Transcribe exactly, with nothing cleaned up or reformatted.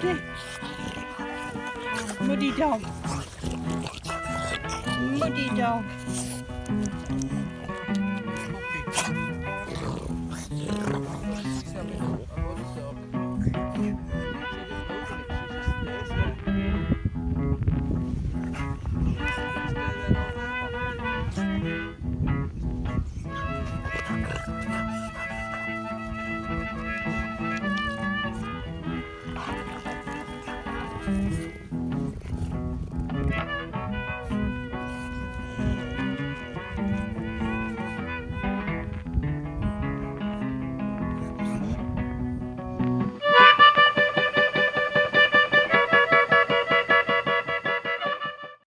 Muddy. Muddy dog. Muddy dog. He's having a, a muddy dog.